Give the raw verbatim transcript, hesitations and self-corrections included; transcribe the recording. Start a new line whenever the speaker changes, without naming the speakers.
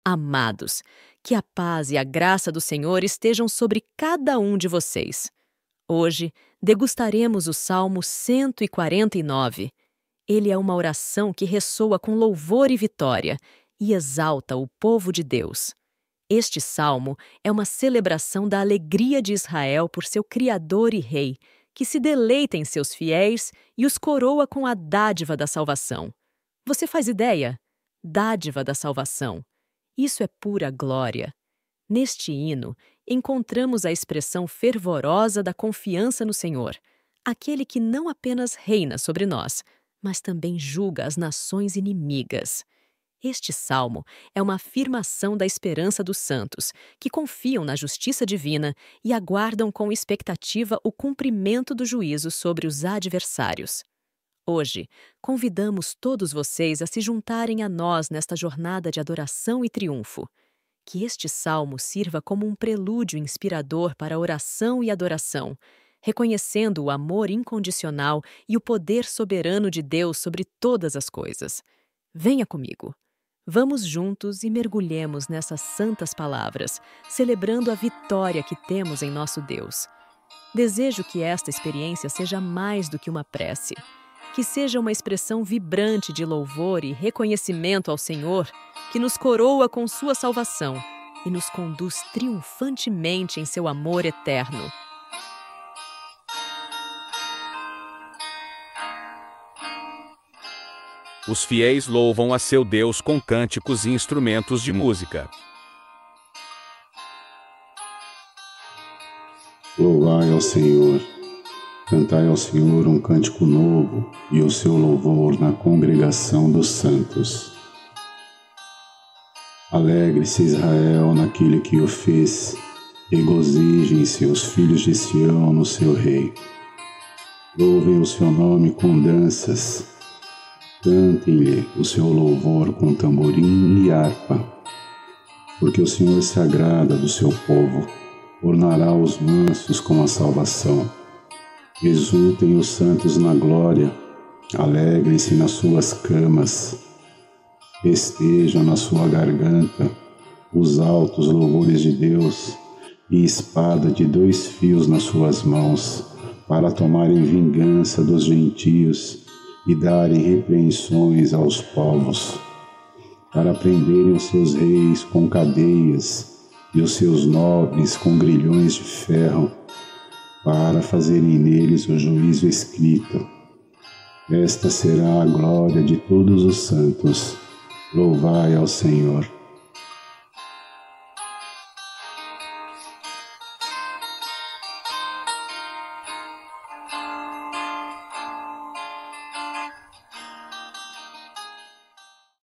Amados, que a paz e a graça do Senhor estejam sobre cada um de vocês. Hoje, degustaremos o Salmo cento e quarenta e nove. Ele é uma oração que ressoa com louvor e vitória e exalta o povo de Deus. Este salmo é uma celebração da alegria de Israel por seu Criador e Rei, que se deleita em seus fiéis e os coroa com a dádiva da salvação. Você faz ideia? Dádiva da salvação. Isso é pura glória. Neste hino, encontramos a expressão fervorosa da confiança no Senhor, aquele que não apenas reina sobre nós, mas também julga as nações inimigas. Este salmo é uma afirmação da esperança dos santos, que confiam na justiça divina e aguardam com expectativa o cumprimento do juízo sobre os adversários. Hoje, convidamos todos vocês a se juntarem a nós nesta jornada de adoração e triunfo. Que este salmo sirva como um prelúdio inspirador para a oração e adoração, reconhecendo o amor incondicional e o poder soberano de Deus sobre todas as coisas. Venha comigo. Vamos juntos e mergulhemos nessas santas palavras, celebrando a vitória que temos em nosso Deus. Desejo que esta experiência seja mais do que uma prece, que seja uma expressão vibrante de louvor e reconhecimento ao Senhor, que nos coroa com sua salvação e nos conduz triunfantemente em seu amor eterno.
Os fiéis louvam a seu Deus com cânticos e instrumentos de música.
Louvai ao Senhor, cantai ao Senhor um cântico novo e o seu louvor na congregação dos santos. Alegre-se Israel naquele que o fez, regozijem-se os filhos de Sião no seu rei. Louvem o seu nome com danças, cantem-lhe o seu louvor com tamborim e harpa, porque o Senhor se agrada do seu povo, ornará os mansos com a salvação. Exultem os santos na glória, alegrem-se nas suas camas, estejam na sua garganta os altos louvores de Deus e espada de dois fios nas suas mãos, para tomarem vingança dos gentios e darem repreensões aos povos, para prenderem os seus reis com cadeias e os seus nobres com grilhões de ferro, para fazerem neles o juízo escrito. Esta será a glória de todos os santos. Louvai ao Senhor.